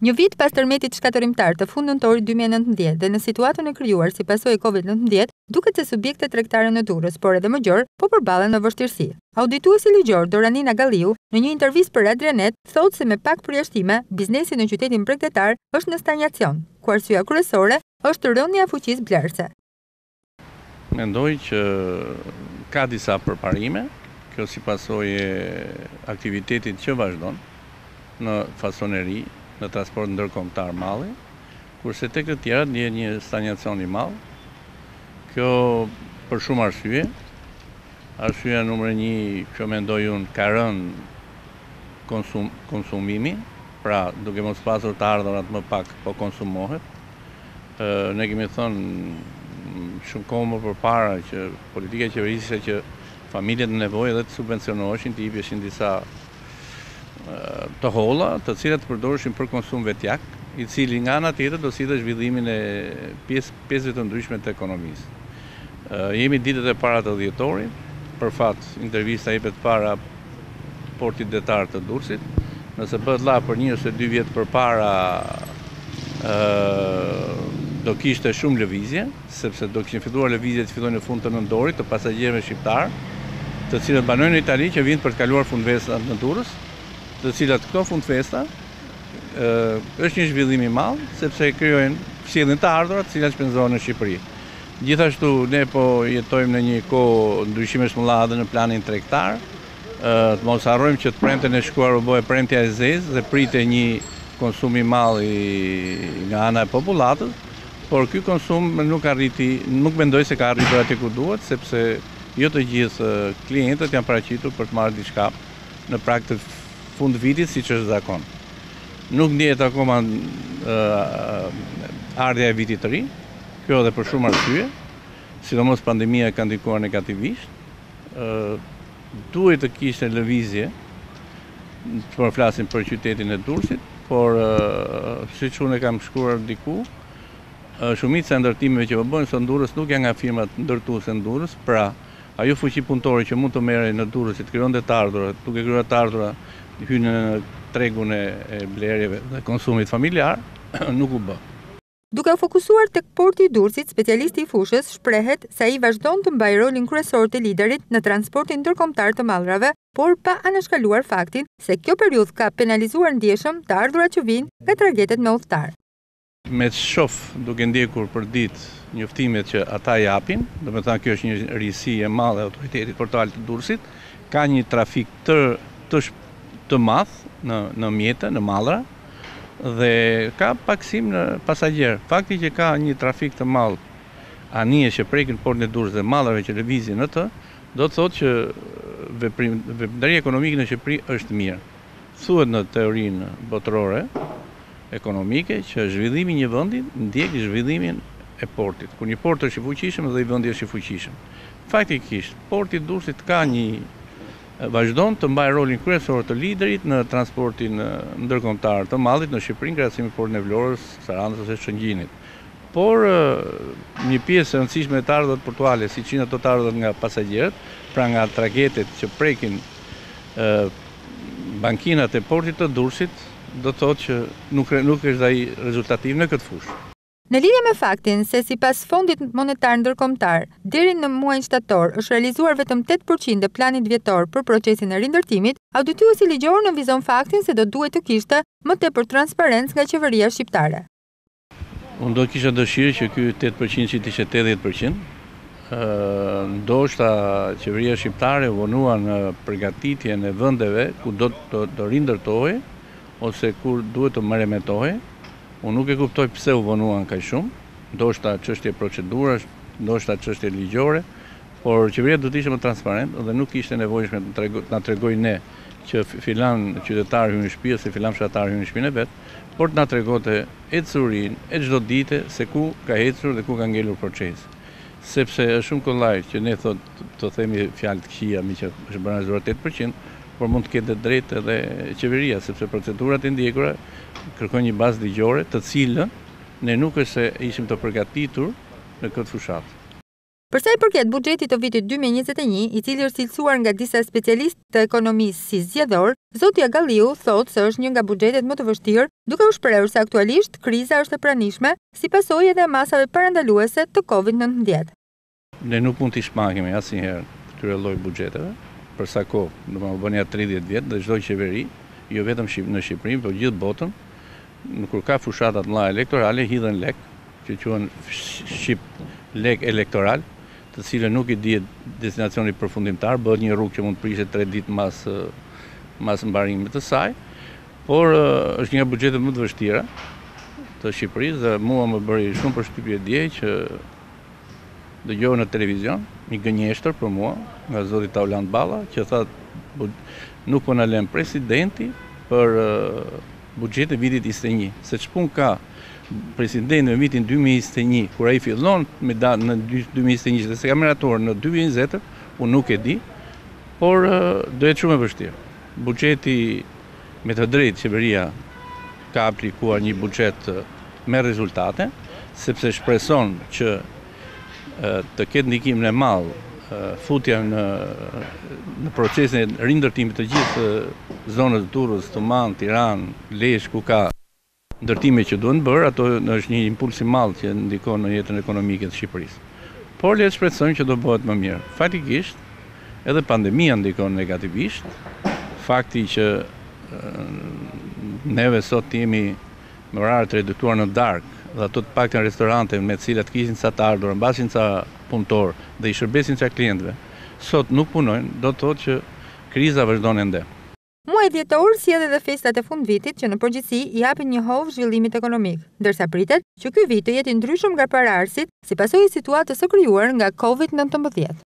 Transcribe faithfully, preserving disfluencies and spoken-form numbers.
Një vit pas tërmetit shkatërimtar të fund nëntorit dy mijë e nëntëdhjetë dhe në situatën e krijuar si pasojë e Covid nëntëdhjetë, duket se subjektet tregtare në Durrës, por edhe më gjërë, po përballen me vështirësi. Audituesi ligjor Durres Agalliu në një intervistë për Adrianet thotë se me pak përjashtime, biznesi në qytetin bregdetar është në stagnacion, ku arsyeja kryesore është rënja e fuqisë blerëse. Mendoj që ka disa përparime, kjo si pasojë e aktivitetit që vazhdon në fasoneri, në transport ndërkombëtar malli, kurse tek të tjerat ndjen një stagnacion i madh. Kjo për shumë arsye. Arsyeja numër një, që mendoj unë, ka rënë konsum, konsumimi, pra duke mos pasur të ardhurat më pak, po konsumohet. E, ne kemi thënë shumë kohë më përpara që politika e qeverisë ishte që familjet në nevojë dhe të subvencionoheshin, të jepeshin disa të holla, të cilat përdoreshin për konsum vetjak, i cili nga ana tjetër do sillte zhvillimin e pjesëve të ndryshme të ekonomisë. E, jemi ditët e para të dhjetorit, për fat intervista jepet para portit detar të Durrësit. Nëse bëhet lla për një ose dy vjet përpara ë do kishte shumë lëvizje, sepse do kishin filluar lëvizjet që fillojnë në fund të nëntorit të pasagjerëve shqiptar, të cilët banojnë në Itali që vinë për të kaluar fundfestat në Durrës, të cilat këto fundfesta ë është një zhvillim i madh, sepse krijojnë sjellin të ardhurat të cilat shpenzohen në Shqipëri. Gjithashtu ne po jetojmë në një kohë ndryshimesh të mëdha në planin tregtar. Ë të mos harrojmë që të premten e shkuar u bë premtja e zezë dhe pritet një konsum i madh nga ana e popullatës, por ky konsum nuk arriti, nuk mendoj se ka arritur atje ku duhet, sepse jo të gjithë klientët janë paraqitur për të marrë diçka në prag të fund vitit siç është zakon. Nuk ndihet akoma uh, ardha e vitit të ri, kjo edhe për shumë arsye, sidomos pandemia ka ndikuar negativisht. Uh, duhet të kishte lëvizje, por flasim për qytetin e Durrësit, por uh, siç unë kam shkruar diku, uh, shumica e ndërtimeve që po bëhen sot në Durrës nuk janë nga firmat ndërtuese në Durrës, pra ajo fuqi punëtore që mund të merrej në Durrës të krijonte të ardhurat, duke krijuar të ardhurat hynë në tregun e blerjeve dhe konsumit familjar, nuk u bë. Duke u fokusuar tek porti i Durrësit, specialisti i fushës shprehet se ai vazhdon të mbajë rolin kryesor të liderit në transportin ndërkombëtar të mallrave, por pa anashkaluar faktin se kjo periudhë ka penalizuar ndjeshëm të ardhurat që vijnë nga tragetet me udhëtar. Me të shoh duke ndjekur për ditë njoftimet që ata japin, do të thënë kjo është një risi e madhe e autoritetit portual të Durrësit, ka një trafik të të të madh në në mjete, në mallra dhe ka paksim në pasagjer. Fakti që ka një trafik të madh anije që prekin portin e Durrës dhe mallrave që lëvizin në të, do të thotë që veprim veprimtaria ekonomike në Shqipëri është mirë. Thuhet në teorinë botërore ekonomike që zhvillimi i një vendi ndjek zhvillimin e portit. Kur një port është i fuqishëm dhe i vendi është i fuqishëm. Faktikisht, porti i Durrësit ka një vazhdon të mbajë rolin kryesor të liderit në transportin ndërkombëtar të mallit në Shqipëri, krahasim me portin e Vlorës, Sarandës ose Shëngjinit. Por një pjesë e rëndësishme e të ardhurat portuale, siç janë ato të ardhurat nga pasagjerët, pra nga tragetet që prekin e, bankinat e portit të Durrësit, do të thotë që nuk nuk është ai rezultativ në këtë fushë. Në lidhje me faktin se sipas Fondit Monetar Ndërkombëtar, deri në muajin shtator është realizuar vetëm tetë përqind e planit vjetor për procesin e rindërtimit, audituesi ligjor nënvizon faktin se do duhet të kishte më tepër transparencë nga qeveria shqiptare. Unë do kisha dëshirë që ky tetë përqind që të ishte tetëdhjetë përqind. Ë, ndoshta qeveria shqiptare vonua në përgatitjen e vendeve ku do të, të rindërtohej ose kur duhet të merremetohej. Unë nuk e kuptoj pse u vonuan kaq shumë, ndoshta çështje procedurash, ndoshta çështje ligjore, por qeveria do të ishte më transparent dhe nuk ishte nevojshme të na tregojë ne që filan qytetar hyn në shtëpi ose filan fshatar hyn në shtëpinë e vet, por të na tregonte ecurinë e çdo dite se ku ka ecur dhe ku ka ngelur procesi. Sepse është shumë kollaj që ne thot të themi fjalë të këqija me që është barazuar tetë përqind, por mund të ketë drejt edhe qeveria, sepse procedurat e ndjekura kërkojnë një bazë ligjore të cilën ne nuk është se ishim të përgatitur në këtë fushatë. Për sa i përket buxhetit të vitit dy mijë e njëzet e një, i cili është cilësuar nga disa specialistë të ekonomisë si zgjedhor, zoti Agalliu thotë se është një nga buxhetet më të vështirë, duke u shprehur se aktualisht kriza është e pranishme si pasojë edhe e masave parandaluese të kovid nëntëmbëdhjetë. Ne nuk mund t'i shmangemi asnjëherë këtyre lloj buxheteve, për sa kohë, domethënë bën ja tridhjetë vjet dhe çdo qeveri, jo vetëm në Shqipëri, por gjithë botën, kur ka fushata të mëdha elektorale hidhen lek, që quhen shqip lek elektoral, të cilën nuk i dihet destinacioni përfundimtar, bëhet një rrugë që mund të prishet tre ditë mas mas mbarimit të saj, por është një nga buxhetet më të vështira të Shqipërisë dhe mua më bëri shumë përshtypje dje që dëgjova në televizion një gënjeshtër për mua nga zoti Taulant Balla që tha nuk po na lën presidenti për buxhetin e vitit njëzet e një, se ç'pun ka presidenti në vitin dy mijë e njëzet e një, kur ai fillon me datë në dy mijë e njëzet e një dhe se ka mirator në dy mijë e njëzet, unë nuk e di, por do jetë shumë e vështirë. Buxheti me të drejtë qeveria ka aplikuar një buxhet me rezultate, sepse shpreson që të ketë ndikimin e madh futja në në procesin e rindërtimit të gjithë zonës Durrës, Tuman, Tiranë, Lezhë, ku ka ndërtime që duhen bërë, ato është një impuls i madh që ndikon në jetën ekonomike të Shqipërisë. Por le të shpresojmë që do bëhet më mirë. Faktikisht, edhe pandemia ndikon negativisht. Fakti që neve sot jemi me orare të reduktuar në darkë dhe ato të paktën restorante me të cilat kishin sa të ardhur, mbasin sa punëtor dhe i shërbesin sa klientëve, sot nuk punojnë, do të thotë që kriza vazhdon ende. Muaji dhjetor sjell edhe festat e fundvitit që në përgjithësi i japin një hovë zhvillimit ekonomik, ndërsa pritet që ky vit të jetë i ndryshëm nga paraardhësit si pasojë e situatës së krijuar nga kovid nëntëmbëdhjetë.